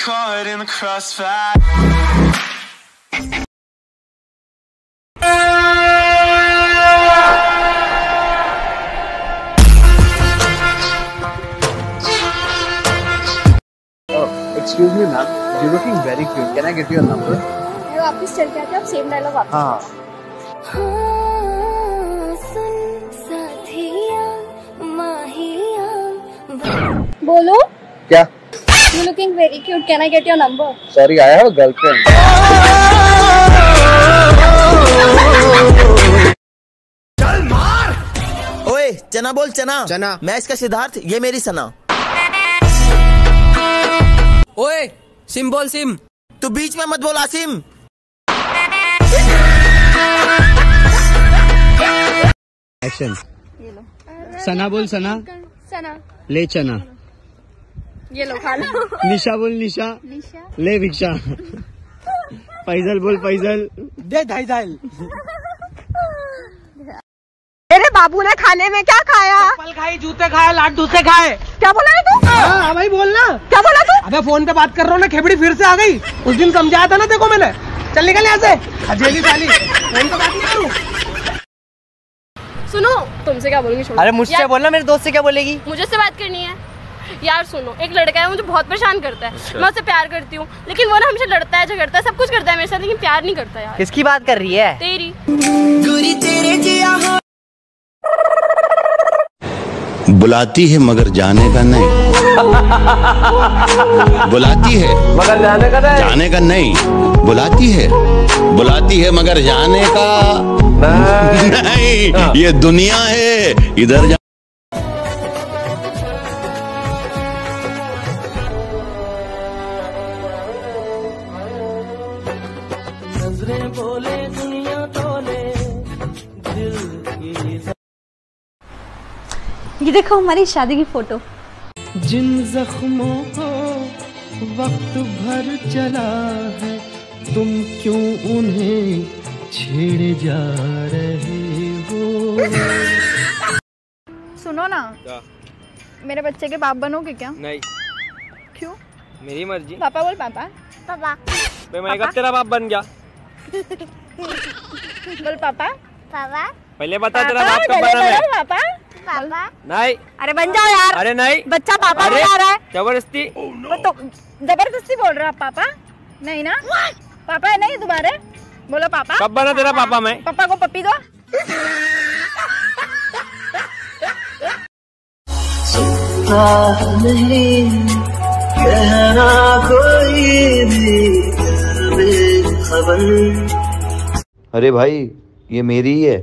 caught in the crossfire. Excuse me, ma'am. You're looking very cute. Can I get your number? ये वापस चल के आते आप सेम डायलॉग वापस। हाँ। बोलो। क्या? You're looking very cute. Can I get your number? Sorry, I have a girlfriend. चल मार। ओए चना बोल चना। चना। मैं इसका सिद्धार्थ, ये मेरी सना। ओए सिम बोल सिम। तू बीच में मत बोल आसिम। एक्शन। ये लो। सना बोल सना। सना। ले चना। ये लो खा लो। निशा बोल निशा। निशा। ले भिक्षा। फैजल बोल फैजल। दे ढाई दाल। मेरे बाबू ने खाने में क्या खाया? चप्पल खाई, जूते खाए, लाट दूसरे खाए। क्या बोला है तू? हाँ भाई बोलना। क्या बोला तू? अबे फोन पे बात कर रहा हूँ ना, खेबड़ी फिर से आ गई। उस दिन समझाया था ना देखो मैंने। चल निकल यहाँ से अजेली साली, फोन पे बात नहीं करूँ। सुनो, तुमसे क्या बोलूंगी छोड़ो। अरे मुझसे बोलना, मेरे दोस्त से क्या बोलेगी? मुझे से बात करनी है यार। सुनो, एक लड़का है मुझे बहुत परेशान करता है। मैं उससे प्यार करती हूँ लेकिन वो ना हमेशा लड़ता है, झगड़ता है, सब कुछ करता है मेरे साथ, लेकिन प्यार नहीं करता यार। किसकी बात कर रही है? तेरी। बुलाती है मगर जाने का नहीं। बुलाती है मगर जाने का नहीं। बुलाती है मगर जाने का नहीं। ये दुनिया है, इधर जा। नजरें बोले दुनिया तोले दिल की। ये देखो हमारी शादी की फोटो। जिन जख्मों को वक्त भर चला है, तुम क्यों उन्हें छेड़े जा रहे हो? सुनो ना, मेरे बच्चे के बाप बनोगे क्या? नहीं। क्यों? मेरी मर्जी। पापा बोल। पापा। पापा। मैं कब तेरा बाप बन गया? बोल पापा। पापा। पहले बता तेरा बाप कब बना है? पापा। पापा। नहीं। अरे बन जाओ यार। अरे नहीं। बच्चा पापा बुला रहा है। जबरदस्ती। तो जबरदस्ती बोल रहा पापा? नहीं ना? पापा है नहीं दोबारा बोलो पापा। कब बना तेरा पापा? मैं पापा को पप्पी दो। नहीं कहना कोई भी बेखबर। अरे भाई ये मेरी ही है।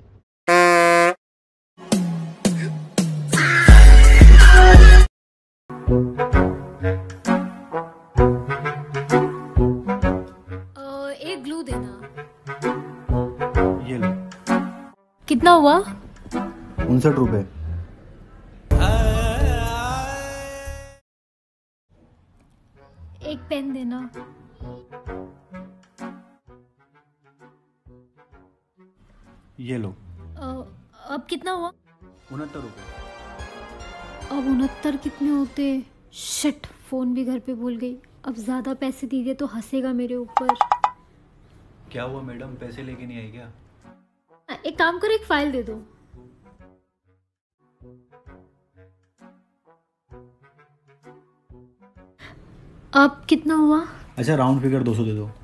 एक ग्लू देना। ये लो। कितना हुआ? 59 रुपए। एक पेन देना। ये लो। अब कितना हुआ? 69 रुपए। अब 69 कितने होते? शिट, फोन भी घर पे भूल गई। अब ज्यादा पैसे दीजिए तो हंसेगा मेरे ऊपर। क्या हुआ मैडम, पैसे लेके नहीं आई क्या? एक काम करो, एक फाइल दे दो। अब कितना हुआ? अच्छा राउंड फिगर 200 दे दो।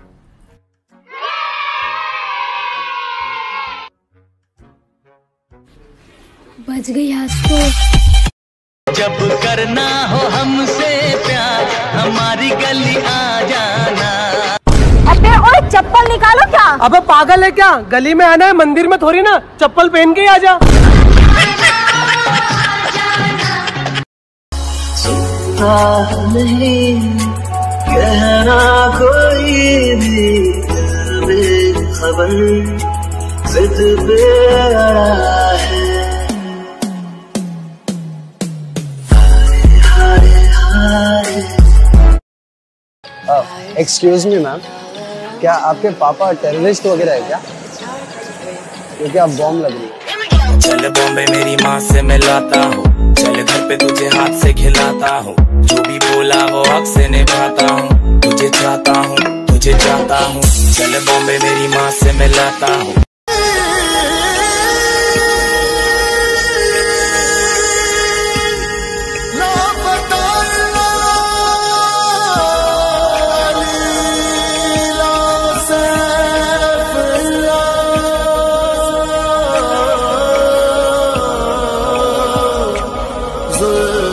बच गई आज तो। जब करना हो हमसे प्यार, हमारी गली आ जाना। अबे ओए चप्पल निकालो क्या? अबे पागल है क्या? गली में आना है, मंदिर में थोड़ी ना। चप्पल पहन के ही आ जा। नहीं कहना कोई भी बेखबर, जिद पे अड़ा है। एक्सक्यूज मी मैम, क्या आपके पापा टेररिस्ट वगैरह है क्या? क्योंकि आप बॉम्ब लग रही है। चल बॉम्बे मेरी माँ से मिलाता हूँ, चल घर पे तुझे हाथ से खिलाता हूँ, जो भी बोला वो हक से निभाता हूँ। चाहता हूँ, तुझे चाहता हूँ, चल बॉम्बे मेरी माँ से मिलाता हूँ।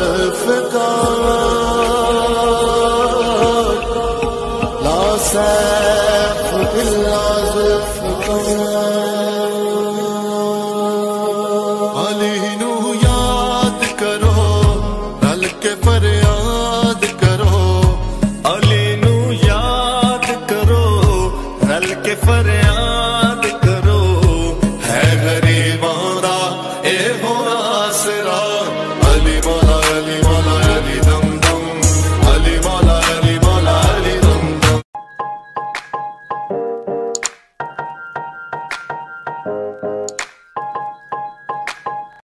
Say